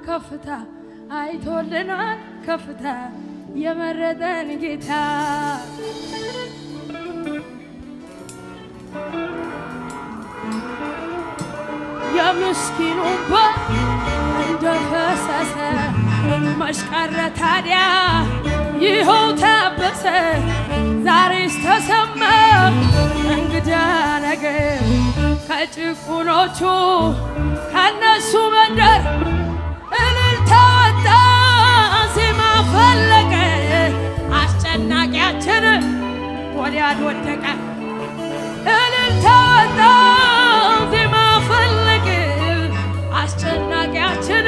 ከፍታ አይቶልናል ከፍታ የመረጠን ጌታ የምስኪኑ እንባ እንደፈሰሰ መሽቀረ ታዲያ ይኸው ታበሰ ዛሬስ ተሰማ እንግዳ ነገር ከጭቁኖቹ ከነሱ መንደር እልልታ ወጣ ዜማ ፈለቀ አስጨናቂያችን ወዲያ ወደቀ እልልታ ወጣ ዜማ ፈለቀ አስጨናቂያችን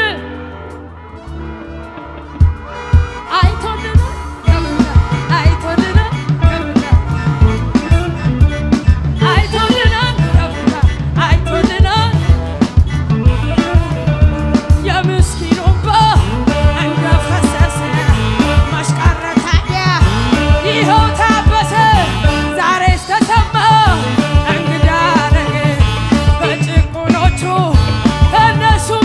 So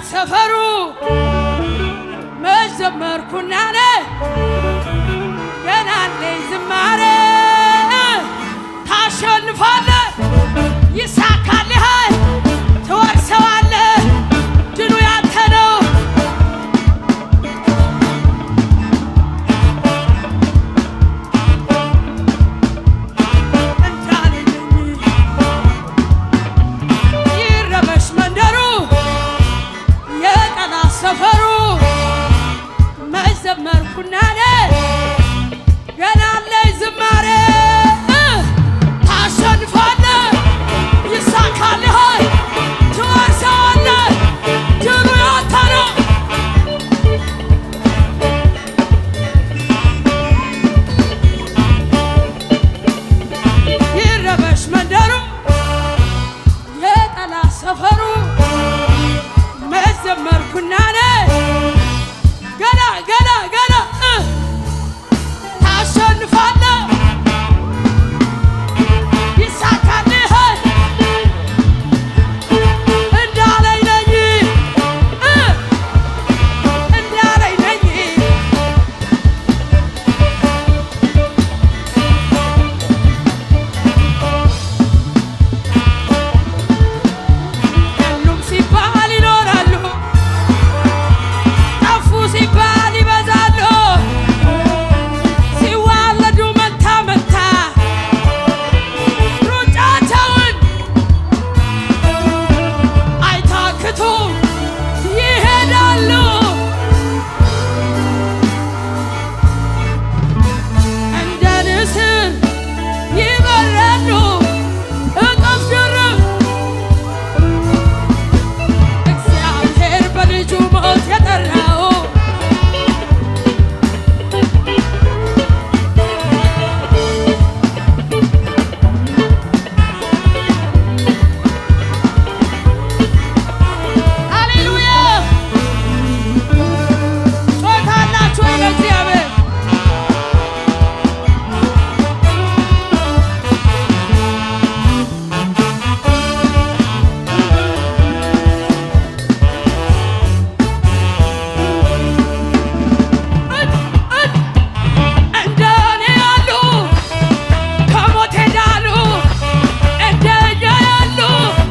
ሰፈሩ መዘመርኩና ገና አለኝ ዝማሬ ታሸንፋለህ ይሳካልሃል ትወርሰዋለህ ድሉ ያንተ ነው ይረበሽ መንደሩ የጠላት ሰፈሩ መዘመርኩና ገና አለኝ ዝማሬ ታሸንፋለህ ይሳካልሃል ትወርሰዋለህ ድሉ ያንተ ነው ይረበሽ መንደሩ የጠላት ሰፈሩ መዘመርኩና ገና ታሸንፋለህ ይሳካልሃል እንዳለኝ ነኝ ሁሉም ሲባል ይኖራሉ ጠፉ ሲባል ይበዛሉ ሲዋለዱ መንታ መንታ ሩጫቸውን አይታክቱም ይሄዳሉ እንደ ንስር ይበራሉ እጥፍ ድርብ እግዚአብሔር በልጁ ሞት የጠራው ሃሌሉያ ጮታላችሁ ለእግዚአብሔር እንደኔ ያሉ ከሞት ሄዳሉ እንደኛ ያሉ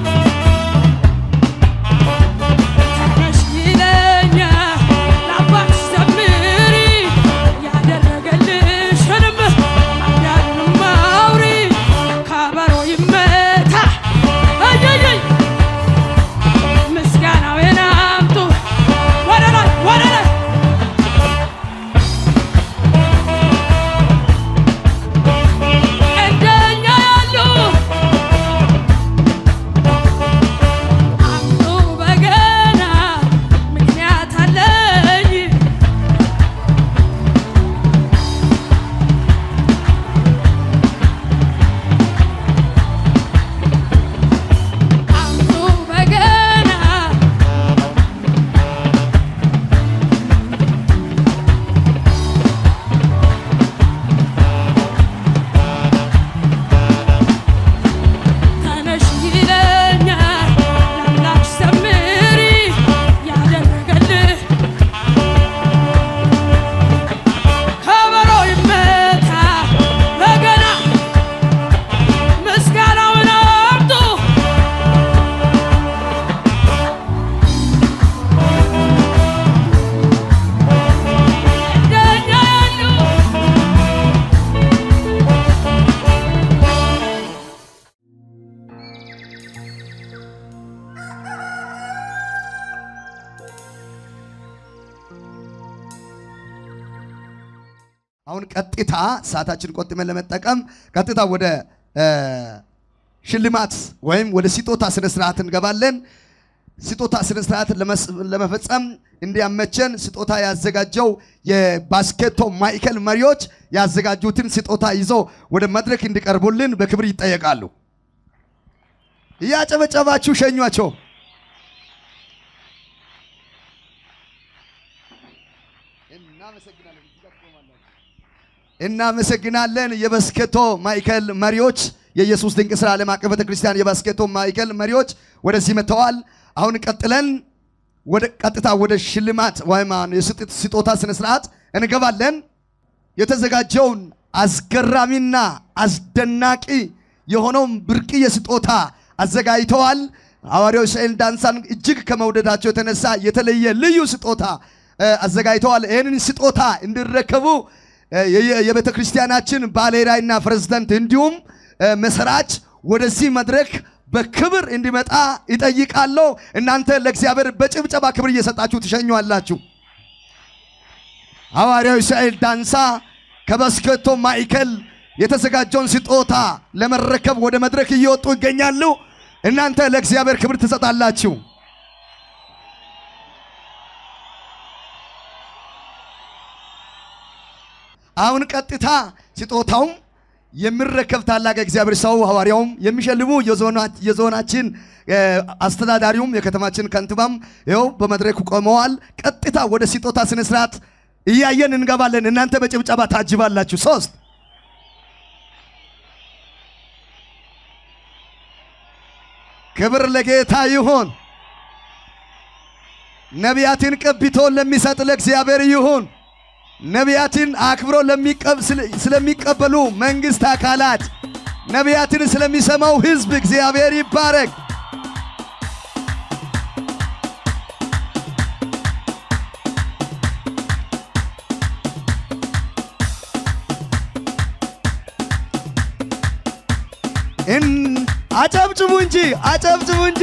ተነሽ ይለኛል ለአባትሽ ዘምሪ ያደረገልሽንም ማዳኑንም አውሪ ከበሮ ይመታ እየየይ ምስጋናውን አምጡ ወደ ላይ እንደኛ ያሉ አምጡ በገና ምክንያት አለኝ አምጡ በገና ተነሽ ይለኛል ለአምላክሽ ዘምሪ ያደረገልሽ ከበሮ ይመታ በገና ምስጋናውን አምጡ እንደኛ ያሉ አሁን ቀጥታ ሰዓታችን ቆጥመን ለመጠቀም ቀጥታ ወደ ሽልማት ወይም ወደ ስጦታ ስነ ስርዓት እንገባለን ስጦታ ስነ ስርዓት ለመፈጸም እንዲያመቸን ስጦታ ያዘጋጀው የባስኬቶ ማዕከል መሪዎች ያዘጋጁትን ስጦታ ይዘው ወደ መድረክ እንዲቀርቡልን በክብር ይጠየቃሉ ያጨበጨባችሁ ሸኟቸው እናመሰግናለን የባስኬቶ ማዕከል መሪዎች የኢየሱስ ድንቅ ሥራ ዓለም አቀፍ ቤተክርስቲያን የባስኬቶ ማዕከል መሪዎች ወደዚህ መተዋል አሁን ቀጥለን ወደ ቀጥታ ወደ ሽልማት ወይም የስጦታ ስነ ስርዓት እንገባለን። የተዘጋጀውን አስገራሚና አስደናቂ የሆነውን ብርቅዬ ስጦታ አዘጋጅተዋል። ሐዋርያው እስራኤል ዳንሳን እጅግ ከመውደዳቸው የተነሳ የተለየ ልዩ ስጦታ አዘጋጅተዋል። ይህንን ስጦታ እንዲረከቡ የቤተ ክርስቲያናችን ባለራዕይና ፕሬዝዳንት እንዲሁም መስራች ወደዚህ መድረክ በክብር እንዲመጣ ይጠይቃለሁ። እናንተ ለእግዚአብሔር በጭብጨባ ክብር እየሰጣችሁ ትሸኙአላችሁ። ሐዋርያው እስራኤል ዳንሳ ከባስኬቶ ማዕከል የተዘጋጀውን ስጦታ ለመረከብ ወደ መድረክ እየወጡ ይገኛሉ። እናንተ ለእግዚአብሔር ክብር ትሰጣላችሁ። አሁን ቀጥታ ስጦታውን የሚረከብ ታላቅ እግዚአብሔር ሰው ሐዋርያውም የሚሸልሙ የዞናችን አስተዳዳሪውም የከተማችን ከንቲባም ይኸው በመድረኩ ቆመዋል። ቀጥታ ወደ ስጦታ ስነ ስርዓት እያየን እንገባለን። እናንተ በጭብጨባ ታጅባላችሁ። 3 ክብር ለጌታ ይሁን። ነቢያትን ቀብቶ ለሚሰጥ ለእግዚአብሔር ይሁን። ነቢያትን አክብሮ ስለሚቀበሉ መንግስት አካላት ነቢያትን ስለሚሰማው ህዝብ እግዚአብሔር ይባረክ። አጨብጭቡ እንጂ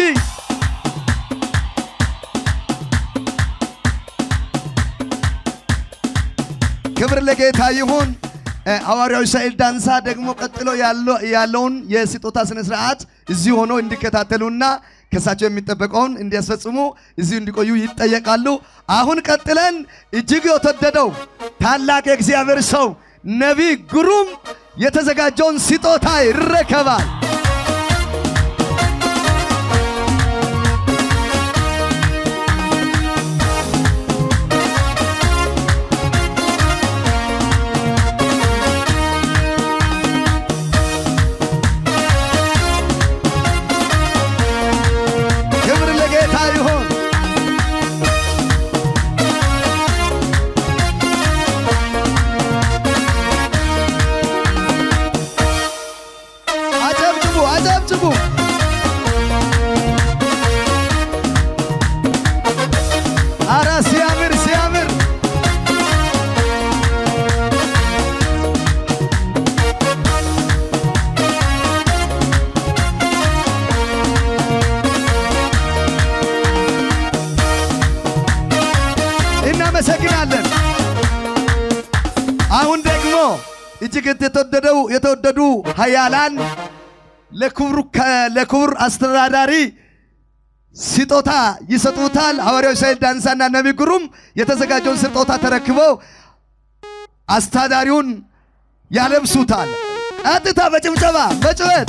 ክብር ለጌታ ይሁን። ሐዋርያው እስራኤል ዳንሳ ደግሞ ቀጥሎ ያለውን የስጦታ ስነ ስርዓት እዚህ ሆኖ እንዲከታተሉና ከሳቸው የሚጠበቀውን እንዲያስፈጽሙ እዚህ እንዲቆዩ ይጠየቃሉ። አሁን ቀጥለን እጅግ የተወደደው ታላቅ የእግዚአብሔር ሰው ነቢይ ግሩም የተዘጋጀውን ስጦታ ይረከባል። እናመሰግናለን። አሁን ደግሞ እጅግ የተወደዱ ኃያላን ለክቡር አስተዳዳሪ ስጦታ ይሰጡታል። ሐዋርያው እስራኤል ዳንሳና ነቢይ ግሩም የተዘጋጀውን ስጦታ ተረክበው አስተዳዳሪውን ያለብሱታል። ቀጥታ በጭብጨባ በጩኸት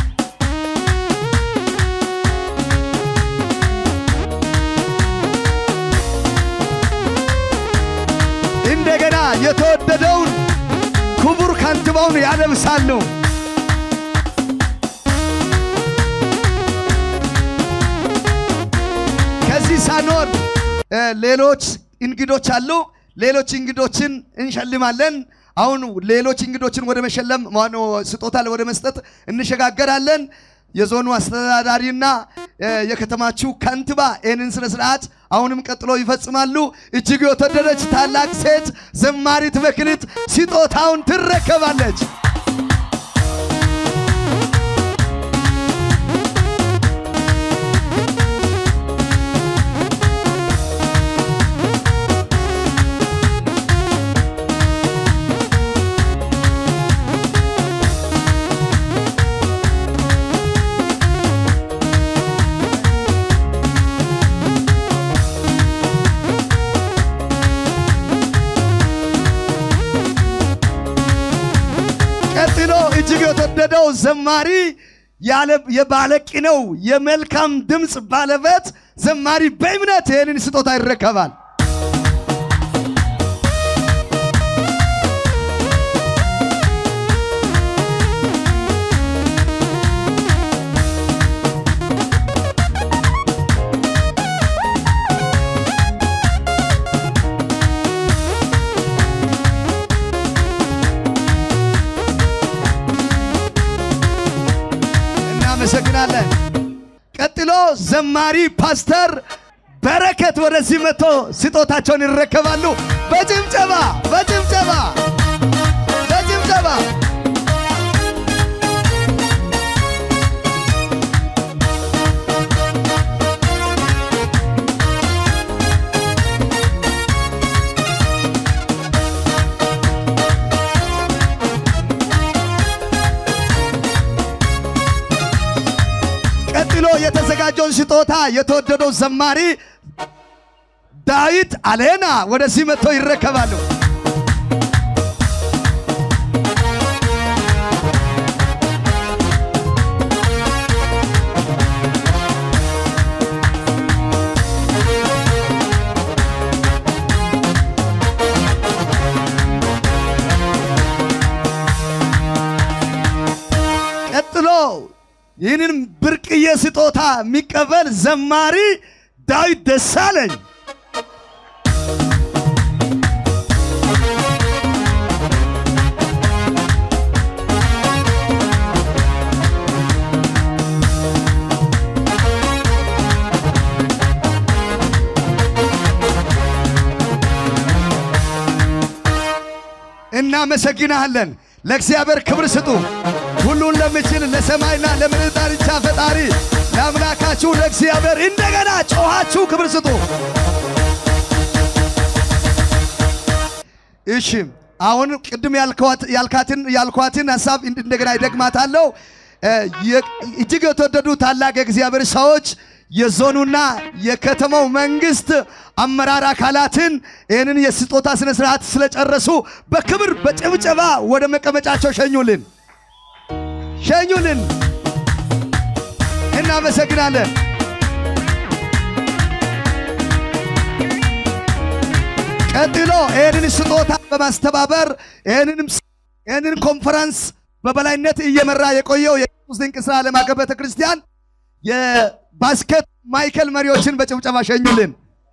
እንደገና የተወደደውን ክቡር ከንቲባውን ያለብሳሉ። ከዚህ ሳንወርድ ሌሎች እንግዶች አሉ። ሌሎች እንግዶችን እንሸልማለን። አሁን ሌሎች እንግዶችን ወደ መሸለም ስጦታ ወደ መስጠት እንሸጋገራለን። የዞኑ አስተዳዳሪና የከተማችሁ ከንቲባ ይህንን ስነ ስርዓት አሁንም ቀጥሎ ይፈጽማሉ። እጅግ የተወደደች ታላቅ ሴት ዘማሪት መክሊት ስጦታውን ትረከባለች። እጅግ የተወደደው ዘማሪ የባለቅኔው የመልካም ድምጽ ባለቤት ዘማሪ በእምነት ይህንን ስጦታ ይረከባል። ዘማሪ ፓስተር በረከት ወደዚህ መጥቶ ስጦታቸውን ይረከባሉ። በጭብጨባ በጭብጨባ በጭብጨባ ቀጥሎ የተዘጋጀውን ስጦታ የተወደደው ዘማሪ ዳዊት አለና ወደዚህ መጥቶ ይረከባሉ። ቀጥሎ ይህንን ብርቅዬ ስጦታ የሚቀበል ዘማሪ ዳዊት ደሳለኝ እናመሰግናለን። ለእግዚአብሔር ክብር ስጡ። ሁሉን ለምችል ለሰማይና ለምድር ዳርቻ ፈጣሪ ለአምላካችሁ ለእግዚአብሔር እንደገና ጮኻችሁ ክብር ስጡ። እሺ አሁን ቅድም ያልኳትን ሐሳብ እንደገና ይደግማታለሁ። እጅግ የተወደዱ ታላቅ የእግዚአብሔር ሰዎች የዞኑና የከተማው መንግስት አመራር አካላትን ይህንን የስጦታ ስነ ስርዓት ስለጨረሱ በክብር በጭብጨባ ወደ መቀመጫቸው ሸኙልን። እናመሰግናለን። ቀጥሎ ይህንን ስጦታ በማስተባበር ይህንን ኮንፈረንስ በበላይነት እየመራ የቆየው የኢየሱስ ድንቅ ሥራ ዓለም አቀፍ ቤተክርስቲያን የባስኬት ማዕከል መሪዎችን በጭብጨባ ሸኙልን።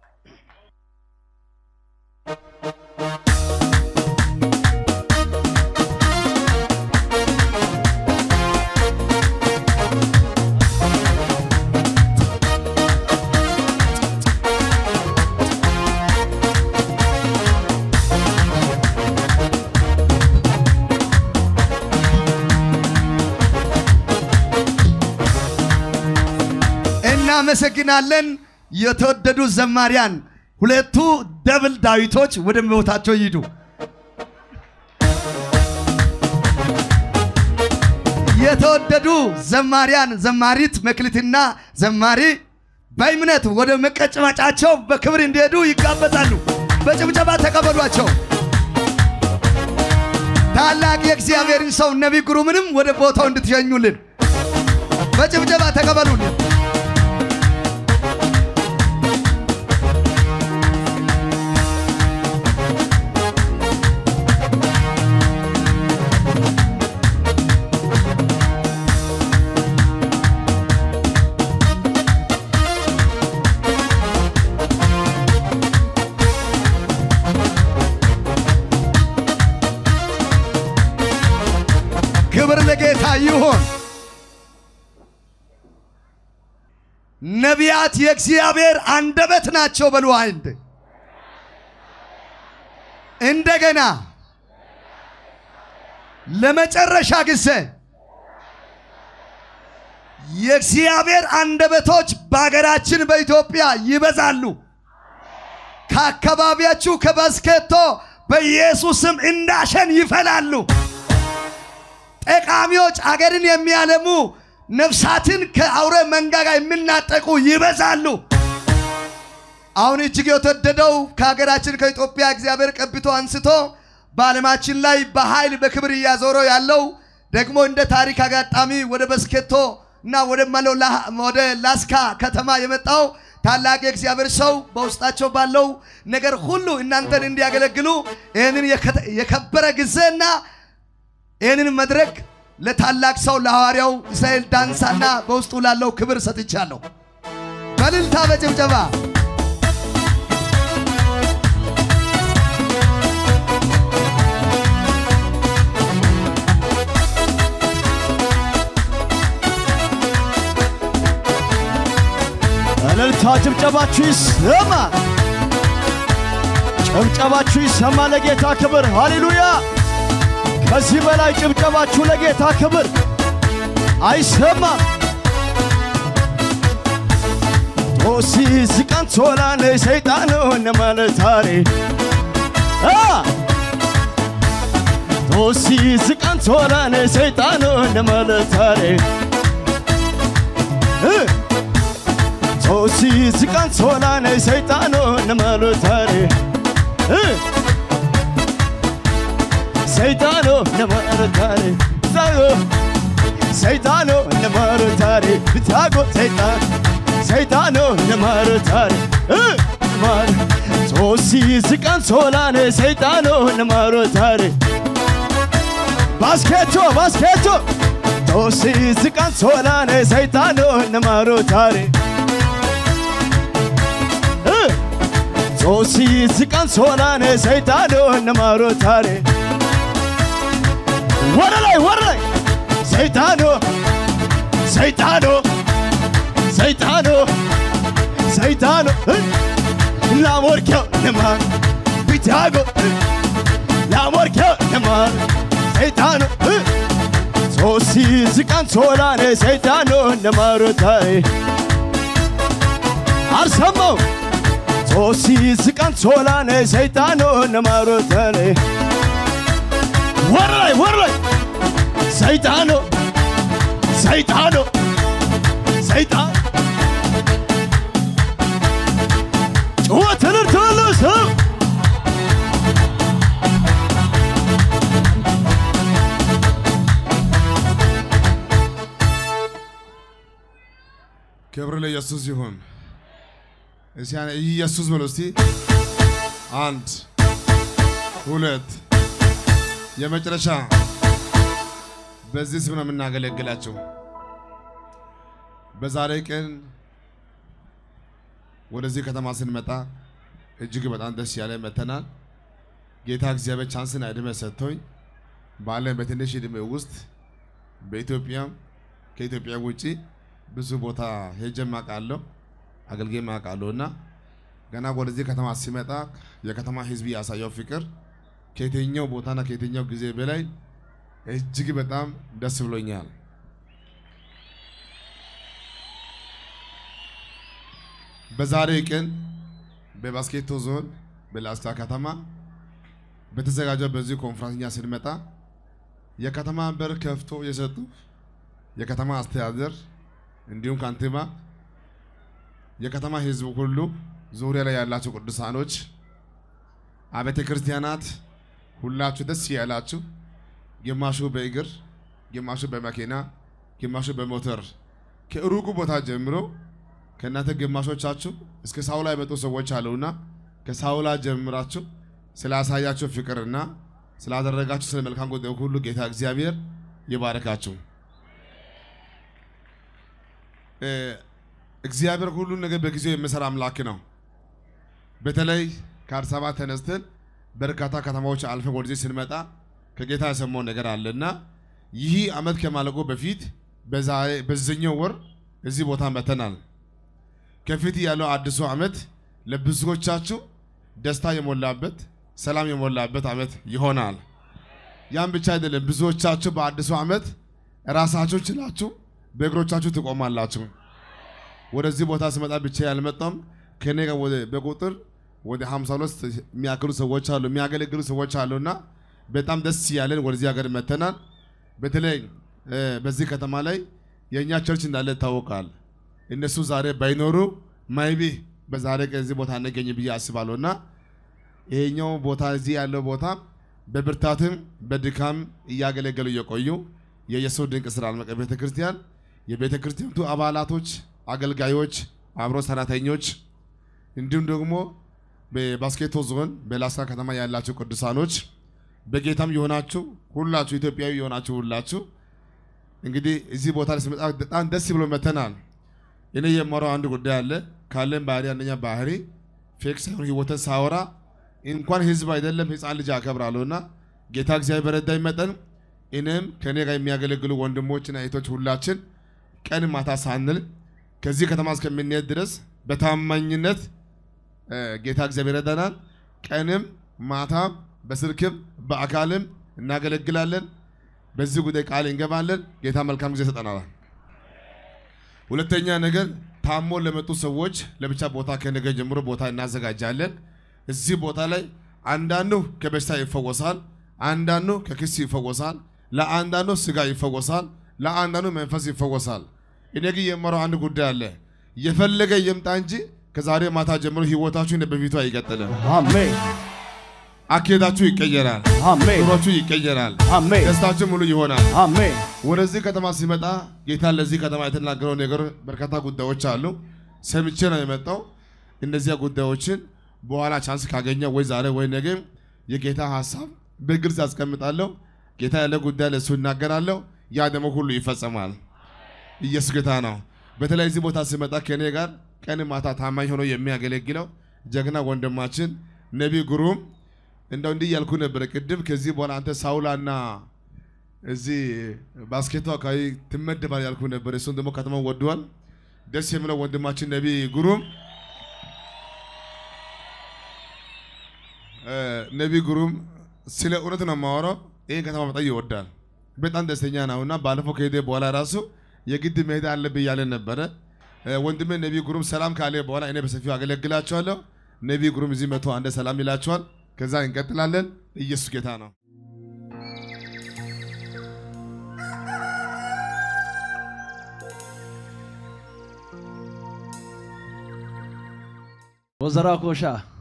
እናመሰግናለን። የተወደዱ ዘማሪያን ሁለቱ ደብል ዳዊቶች ወደ ቦታቸው ይዱ። የተወደዱ ዘማሪያን ዘማሪት መክሊትና ዘማሪ በእምነት ወደ መቀመጫቸው በክብር እንዲሄዱ ይጋበዛሉ። በጭብጨባ ተቀበሏቸው። ታላቅ የእግዚአብሔርን ሰው ነቢይ ግሩምንም ወደ ቦታው እንድትሸኙልን በጭብጨባ ተቀበሉልን። ክብር ለጌታ ይሁን። ነቢያት የእግዚአብሔር አንደበት ናቸው በሉ አንድ እንደገና ለመጨረሻ ጊዜ የእግዚአብሔር አንደበቶች በአገራችን በኢትዮጵያ ይበዛሉ። ከአካባቢያችሁ ከባስኬቶ በኢየሱስም እንዳሸን ይፈላሉ። ጠቃሚዎች አገርን የሚያለሙ ነፍሳትን ከአውሬ መንጋጋ የሚናጠቁ ይበዛሉ። አሁን እጅግ የተወደደው ከሀገራችን ከኢትዮጵያ እግዚአብሔር ቀብቶ አንስቶ በዓለማችን ላይ በኃይል በክብር እያዞረው ያለው ደግሞ እንደ ታሪክ አጋጣሚ ወደ ባስኬቶ እና ወደ ላስካ ከተማ የመጣው ታላቅ የእግዚአብሔር ሰው በውስጣቸው ባለው ነገር ሁሉ እናንተን እንዲያገለግሉ ይህንን የከበረ ጊዜና ይህንን መድረክ ለታላቅ ሰው ለሐዋርያው እስራኤል ዳንሳና በውስጡ ላለው ክብር ሰጥቻለሁ። በእልልታ በጭብጨባ እልልታ ጭብጨባችሁ ይሰማ ጭብጨባችሁ ይሰማ ለጌታ ክብር ሃሌሉያ ከዚህ በላይ ጭብጨባችሁ ለጌታ ክብር አይሰማ ቶሲ ዝቃንቶላነ ሰይጣን ነማለታሪ ቶሲ ዝቃንቶላነ ሰይጣን ነማለታሪ ቶሲ ዝቃንቶላነ ሰይጣን ነማለታሪ ሰይጣኖ ነማለታሪ ሰይጣኖ ነማለታሪ ብታጎ ሰይጣኖ ነማለታሪ ቶሲ ዝቃንቶላነ ሰይጣኖ ነማለታሪ ባስኬቶ ቶሲ ዝቃንቶላነ ሰይጣኖ ነማለታሪ ቶሲ ዝቃንቶላነ ሰይጣኖ ነማለታሪ ወረላይ ሰይጣኖ ላሞርኬው ነማ ቢታጎ ላሞርኬው ነማ ሰይጣኖ ቶሲ ዝቃንቶላነ ሰይጣኖ ነማለታሪ አርሰማው ቶሲ ዝቃንቶላነ ሰይጣኖ ነማለታሪ ወረላይ ሰይጣኖ ጩኸትን ተመለሰ ክብር ለኢየሱስ ይሁን እዚያ ኢየሱስ በሎስቲ 1 2 የመጨረሻ በዚህ ስም ነው የምናገለግላችሁ በዛሬ ቀን ወደዚህ ከተማ ስንመጣ እጅግ በጣም ደስ ያለ መተናል ጌታ እግዚአብሔር ቻንስን እድሜ ሰጥቶኝ ባለ በትንሽ እድሜ ውስጥ በኢትዮጵያ ከኢትዮጵያ ውጪ ብዙ ቦታ ሄጄ ማቃለሁ አገልግዬ ማቃለሁና ገና ወደዚህ ከተማ ሲመጣ የከተማ ህዝብ ያሳየው ፍቅር ከየትኛው ቦታና ከየትኛው ጊዜ በላይ እጅግ በጣም ደስ ብሎኛል በዛሬ ቀን በባስኬቶ ዞን በላስታ ከተማ በተዘጋጀው በዚህ ኮንፈረንስኛ ስንመጣ የከተማ በር ከፍቶ የሰጡ የከተማ አስተዳደር እንዲሁም ካንቲባ የከተማ ህዝብ ሁሉ ዙሪያ ላይ ያላችሁ ቅዱሳኖች አቤተ ክርስቲያናት ሁላችሁ ደስ ያላችሁ ግማሹ በእግር ግማሹ በመኪና ግማሹ በሞተር ከሩቁ ቦታ ጀምሮ ከናንተ ግማሾቻችሁ እስከ ሳውላ የመጡ ሰዎች አሉና ከሳውላ ጀምራችሁ ስላሳያችሁ ፍቅርና ስላደረጋችሁ ስለ መልካም ጉዳይ ሁሉ ጌታ እግዚአብሔር ይባርካችሁ እግዚአብሔር ሁሉ ነገር በጊዜው የሚሰራ አምላክ ነው በተለይ ከአዲስ አበባ ተነስተን በርካታ ከተማዎች አልፈን ወደዚህ ስንመጣ ከጌታ የሰማው ነገር አለና ይህ አመት ከማለቁ በፊት በዛኛው ወር እዚህ ቦታ መተናል ከፊት ያለው አዲሱ አመት ለብዙዎቻችሁ ደስታ የሞላበት ሰላም የሞላበት አመት ይሆናል ያን ብቻ አይደለም ብዙዎቻችሁ በአዲሱ አመት ራሳችሁ ችላችሁ በእግሮቻችሁ ትቆማላችሁ ወደዚህ ቦታ ስመጣ ብቻ ያልመጣም ከኔ ጋር በቁጥር ወደ 52 የሚያክሉ ሰዎች አሉ የሚያገለግሉ ሰዎች አሉና በጣም ደስ ያለን ወደዚህ ሀገር መተናል በተለይ በዚህ ከተማ ላይ የኛ ቸርች እንዳለ ታወቃል እነሱ ዛሬ ባይኖሩ ማይቢ በዛሬ ከዚህ ቦታ ነገኝ ብዬ አስባለሁና ይሄኛው ቦታ እዚህ ያለው ቦታ በብርታትም በድካም ያገለገሉ የቆዩ የኢየሱስ ድንቅ ስራ አልመቀ ቤተክርስቲያን የቤተክርስቲያኑ አባላቶች አገልጋዮች አብሮ ሰራተኞች እንዲሁም ደግሞ በባስኬቶ ዞን በላስታ ከተማ ያላችሁ ቅዱሳኖች በጌታም የሆናችሁ ሁላችሁ ኢትዮጵያዊ የሆናችሁ ሁላችሁ እንግዲህ እዚህ ቦታ ለስመጣ በጣም ደስ ብሎ መተናል እኔ የማወራው አንድ ጉዳይ አለ ካለን ባህሪ አንደኛ ባህሪ ፌክስ ሳይሆን ህይወትን ሳወራ እንኳን ህዝብ አይደለም ህፃን ልጅ አከብራለሁና ጌታ እግዚአብሔር በረዳኝ መጠን እኔም ከኔ ጋር የሚያገለግሉ ወንድሞችና እህቶች ሁላችን ቀን ማታ ሳንል ከዚህ ከተማ እስከምንሄድ ድረስ በታማኝነት ጌታ እግዚአብሔር ይረዳናል። ቀንም ማታም በስልክም በአካልም እናገለግላለን። በዚህ ጉዳይ ቃል እንገባለን። ጌታ መልካም ጊዜ ይሰጠናል። ሁለተኛ ነገር ታሞ ለመጡ ሰዎች ለብቻ ቦታ ከነገ ጀምሮ ቦታ እናዘጋጃለን። እዚህ ቦታ ላይ አንዳንዱ ከበሽታ ይፈወሳል፣ አንዳንዱ ከክስ ይፈወሳል፣ ለአንዳንዱ ስጋ ይፈወሳል፣ ለአንዳንዱ መንፈስ ይፈወሳል። እኔ ግን የማረው አንድ ጉዳይ አለ። የፈለገ ይምጣ እንጂ ከዛሬ ማታ ጀምሮ ህይወታችሁ በፊቱ አይቀጥልም። አሜን። አኬዳችሁ ይቀየራል። አሜን። ኑሯችሁ ይቀየራል። አሜን። ደስታችሁ ሙሉ ይሆናል። አሜን። ወደዚህ ከተማ ሲመጣ ጌታ ለዚህ ከተማ የተናገረው ነገር በርካታ ጉዳዮች አሉ። ሰምቼ ነው የመጣው። እነዚያ ጉዳዮችን በኋላ ቻንስ ካገኘ ወይ ዛሬ ወይ ነገ የጌታ ሐሳብ በግልጽ አስቀምጣለሁ። ጌታ ያለ ጉዳይ ለሱ እናገራለሁ። ያ ደግሞ ሁሉ ይፈጸማል። ኢየሱስ ጌታ ነው። በተለይ እዚህ ቦታ ሲመጣ ከኔ ጋር ቀን ማታ ታማኝ ሆኖ የሚያገለግለው ጀግና ወንድማችን ነቢይ ግሩም እንደው እንዲህ ያልኩ ነበር ቅድም። ከዚህ በኋላ አንተ ሳውላና እዚህ ባስኬቶ አካባቢ ትመደባል ያልኩ ነበር። እሱን ደግሞ ከተማው ወዷል። ደስ የሚለው ወንድማችን ነቢይ ግሩም ነቢይ ግሩም ስለ እውነት ነው የማወራው። ይሄን ከተማ በጣም ይወዳል። በጣም ደስተኛ ነውና ባለፈው ከሄደ በኋላ ራሱ የግድ መሄድ አለብኝ ያለ ነበረ። ወንድሜ ነቢይ ግሩም ሰላም ካለ በኋላ እኔ በሰፊው አገለግላቸዋለሁ። ነቢይ ግሩም እዚህ መጥቶ አንደ ሰላም ይላቸዋል። ከዛ እንቀጥላለን። ኢየሱስ ጌታ ነው። ወዘራ ኮሻ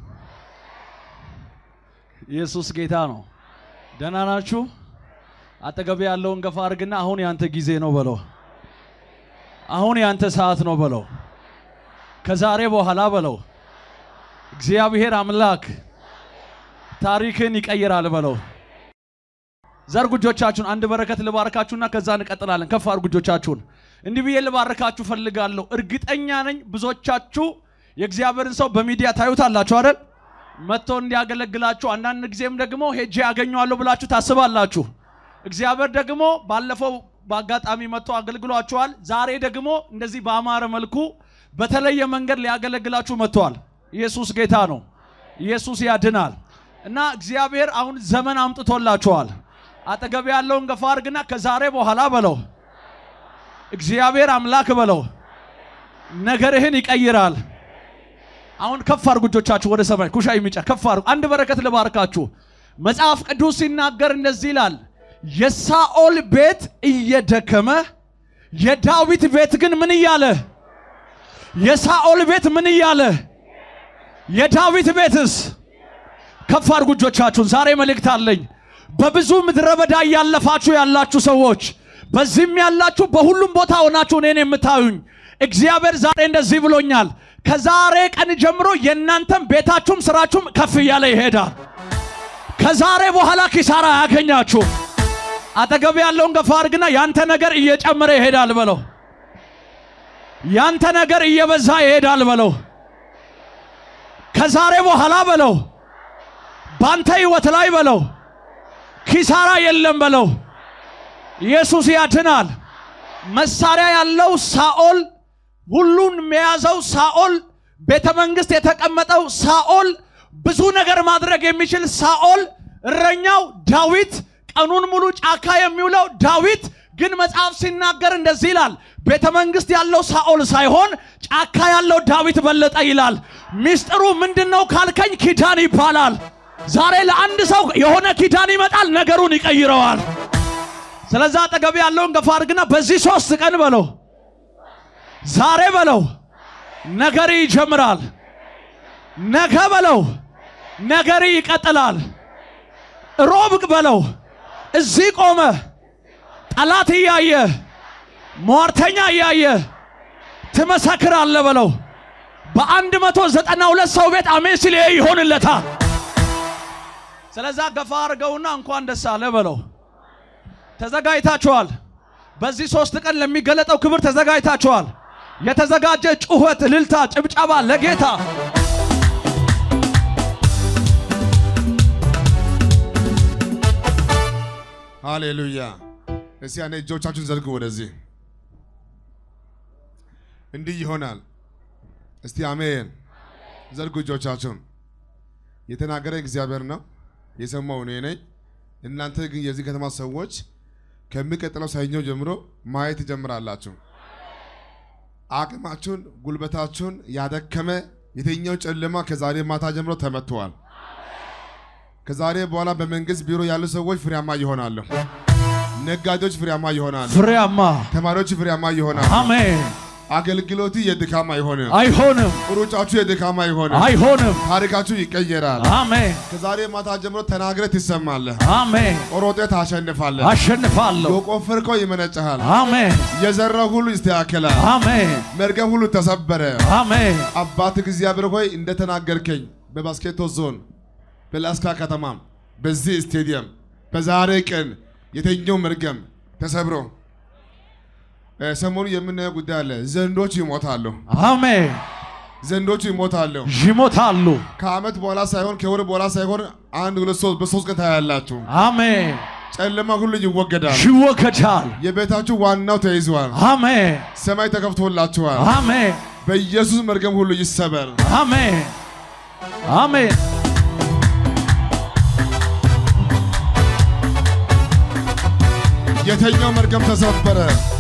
ኢየሱስ ጌታ ነው። ደህና ናችሁ? አጠገብ ያለውን ገፋ አድርግና አሁን ያንተ ጊዜ ነው በለው። አሁን ያንተ ሰዓት ነው በለው። ከዛሬ በኋላ በለው እግዚአብሔር አምላክ ታሪክን ይቀይራል በለው። ዘርጉ እጆቻችሁን። አንድ በረከት ልባርካችሁና ከዛ እንቀጥላለን። ከፍ አድርጉ እጆቻችሁን። እንዲህ ብዬ ልባርካችሁ ፈልጋለሁ። እርግጠኛ ነኝ ብዙዎቻችሁ የእግዚአብሔርን ሰው በሚዲያ ታዩታላችሁ አይደል? መጥቶ እንዲያገለግላችሁ አንዳንድ ጊዜም ደግሞ ሄጄ ያገኘዋለሁ ብላችሁ ታስባላችሁ። እግዚአብሔር ደግሞ ባለፈው በአጋጣሚ መጥቶ አገልግሏችኋል። ዛሬ ደግሞ እንደዚህ በአማረ መልኩ በተለየ መንገድ ሊያገለግላችሁ መጥቷል። ኢየሱስ ጌታ ነው። ኢየሱስ ያድናል። እና እግዚአብሔር አሁን ዘመን አምጥቶላችኋል። አጠገብ ያለውን ገፋ አድርግና ከዛሬ በኋላ በለው እግዚአብሔር አምላክ በለው ነገርህን ይቀይራል። አሁን ከፍ አድርጉ እጆቻችሁ ወደ ሰማይ። ኩሻ ይሚጫ ከፍ አድርጉ። አንድ በረከት ልባርካችሁ። መጽሐፍ ቅዱስ ሲናገር እንደዚህ ይላል፣ የሳኦል ቤት እየደከመ የዳዊት ቤት ግን ምን እያለ? የሳኦል ቤት ምን እያለ? የዳዊት ቤትስ? ከፍ አድርጉ እጆቻችሁን። ዛሬ መልእክት አለኝ። በብዙ ምድረ በዳ ያለፋችሁ ያላችሁ ሰዎች፣ በዚህም ያላችሁ በሁሉም ቦታ ሆናችሁ እኔን የምታዩኝ እግዚአብሔር ዛሬ እንደዚህ ብሎኛል። ከዛሬ ቀን ጀምሮ የእናንተም ቤታችሁም ስራችሁም ከፍ እያለ ይሄዳል። ከዛሬ በኋላ ኪሳራ ያገኛችሁ። አጠገብ ያለውን ገፋ አድርግና ያንተ ነገር እየጨመረ ይሄዳል በለው። ያንተ ነገር እየበዛ ይሄዳል በለው። ከዛሬ በኋላ በለው ባንተ ህይወት ላይ በለው ኪሳራ የለም በለው። ኢየሱስ ያድናል። መሳሪያ ያለው ሳኦል፣ ሁሉን የሚያዘው ሳኦል፣ ቤተ መንግስት የተቀመጠው ሳኦል፣ ብዙ ነገር ማድረግ የሚችል ሳኦል፣ እረኛው ዳዊት፣ ቀኑን ሙሉ ጫካ የሚውለው ዳዊት። ግን መጽሐፍ ሲናገር እንደዚህ ይላል፣ ቤተ መንግስት ያለው ሳኦል ሳይሆን ጫካ ያለው ዳዊት በለጠ ይላል። ሚስጥሩ ምንድነው ካልከኝ ኪዳን ይባላል። ዛሬ ለአንድ ሰው የሆነ ኪዳን ይመጣል፣ ነገሩን ይቀይረዋል። ስለዚህ አጠገብ ያለውን ገፋ አድርግና በዚህ 3 ቀን በለው ዛሬ በለው ነገሪ ይጀምራል። ነገ በለው ነገሪ ይቀጥላል። ሮብ በለው እዚህ ቆመ ጠላት እያየ ሟርተኛ እያየ ትመሰክራለህ በለው። በ192 ሰው ቤት አሜን ሲል ይሆንለታል። ስለዚህ ገፋ አድርገውና እንኳን ደስ አለ በለው። ተዘጋጅታችኋል። በዚህ 3 ቀን ለሚገለጠው ክብር ተዘጋጅታችኋል። የተዘጋጀ ጩኸት፣ እልልታ፣ ጭብጨባ ለጌታ። ሃሌሉያ። እስቲ ያኔ እጆቻችሁን ዘርጉ ወደዚህ። እንዲህ ይሆናል። እስቲ አሜን ዘርጉ እጆቻችሁን የተናገረ እግዚአብሔር ነው የሰማው እኔ ነኝ እናንተ ግን የዚህ ከተማ ሰዎች ከሚቀጥለው ሰኞ ጀምሮ ማየት ጀምራላችሁ አቅማችሁን ጉልበታችሁን ያደከመ የትኛው ጨለማ ከዛሬ ማታ ጀምሮ ተመቷል ከዛሬ በኋላ በመንግስት ቢሮ ያሉ ሰዎች ፍሬያማ ይሆናሉ ነጋዴዎች ፍሬያማ ይሆናሉ ፍሬያማ ተማሪዎች ፍሬያማ ይሆናሉ አሜን አገልግሎቱ የድካማ አይሆንም ሩጫችሁ የድካማ አይሆንም ታሪካችሁ ይቀየራል አሜን ከዛሬ ማታ ጀምሮ ተናግረህ ትሰማለህ አሜን ሮጠህ ታሸንፋለህ የቆፈርከው ይመነጭሃል አሜን የዘራው ሁሉ ይስተካከላል አሜን መርገም ሁሉ ተሰበረ አሜን አባት እግዚአብሔር ሆይ እንደተናገርከኝ በባስኬቶ ዞን በላስካ ከተማ በዚህ ስቴዲየም በዛሬ ቀን የተኛው መርገም ተሰብሮ ሰሞኑ የምናየው ጉዳይ አለ ዘንዶች ይሞታሉ አሜን ዘንዶች ይሞታሉ ከአመት በኋላ ሳይሆን ከወር በኋላ ሳይሆን አንድ ሁለት ሶስት በሶስት ቀን ታያላችሁ አሜን ጨለማ ሁሉ ይወገዳል የቤታችሁ ዋናው ተይዟል አሜን ሰማይ ተከፍቶላችኋል አሜን በኢየሱስ መርገም ሁሉ ይሰበር አሜን አሜን የተኛው መርገም ተሰበረ